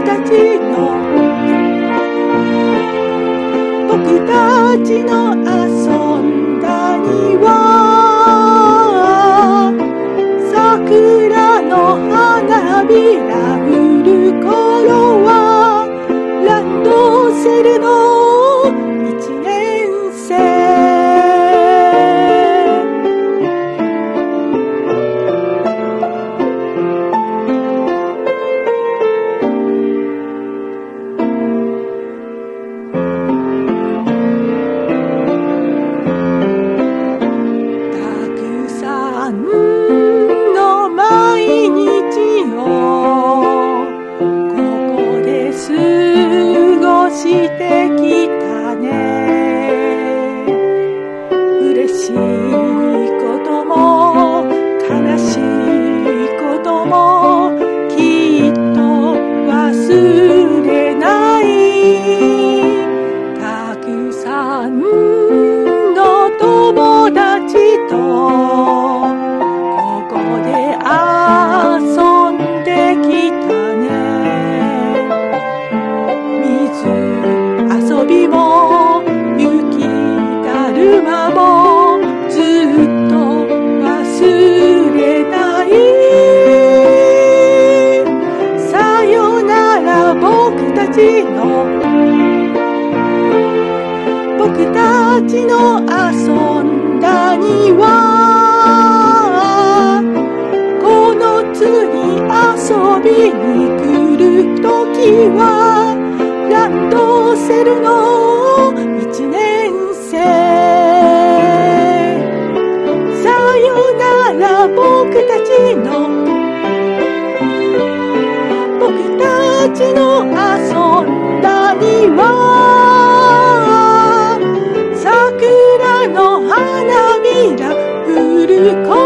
たちの遊んだ庭、桜の花びら降る頃はランドセルの一年生。の毎日をここで過ごしてきたね。嬉しいことも悲しいこともきっと忘れない。たくさんの友達と遊んできたね。水遊びも雪だるまもずっと忘れない。さよなら僕たちの遊んだ庭。遊びに来るときはランドセルの一年生。さよなら僕たちの遊んだ庭。桜の花びら降る